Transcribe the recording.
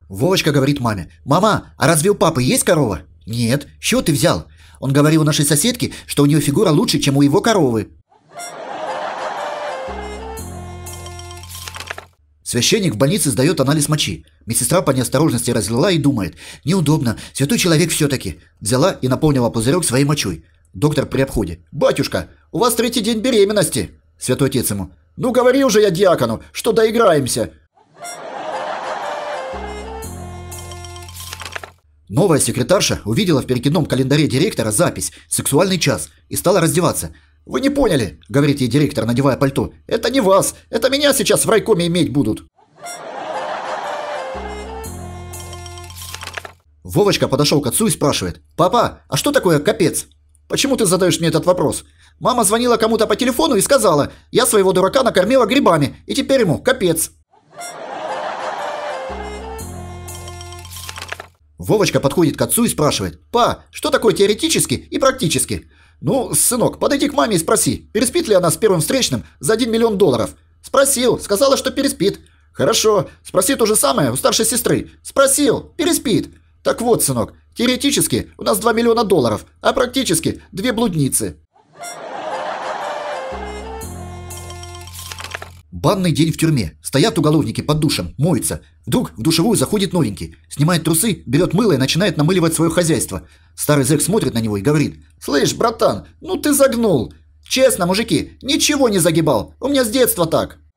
Вовочка говорит маме: «Мама, а разве у папы есть корова?» «Нет». «С чего ты взял?» Он говорил у нашей соседки, что у нее фигура лучше, чем у его коровы. Священник в больнице сдает анализ мочи. Медсестра по неосторожности разлила и думает: неудобно, святой человек все-таки. Взяла и наполнила пузырек своей мочой. Доктор при обходе: «Батюшка, у вас 3-й день беременности». Святой отец ему: «Ну говори уже я диакону, что доиграемся». Новая секретарша увидела в перекидном календаре директора запись «Сексуальный час» и стала раздеваться. «Вы не поняли», — говорит ей директор, надевая пальто. «Это не вас, это меня сейчас в райкоме иметь будут». Вовочка подошел к отцу и спрашивает: «Папа, а что такое капец?» «Почему ты задаешь мне этот вопрос?» «Мама звонила кому-то по телефону и сказала: я своего дурака накормила грибами, и теперь ему капец». Вовочка подходит к отцу и спрашивает: «Па, что такое теоретически и практически?» «Ну, сынок, подойди к маме и спроси, переспит ли она с первым встречным за 1 миллион долларов». «Спросил, сказала, что переспит». «Хорошо, спроси то же самое у старшей сестры». «Спросил, переспит». «Так вот, сынок, теоретически у нас 2 миллиона долларов, а практически 2 блудницы». Банный день в тюрьме. Стоят уголовники под душем, моются. Вдруг в душевую заходит новенький. Снимает трусы, берет мыло и начинает намыливать свое хозяйство. Старый зэк смотрит на него и говорит: «Слышь, братан, ну ты загнул. Честно, мужики, ничего не загибал. У меня с детства так».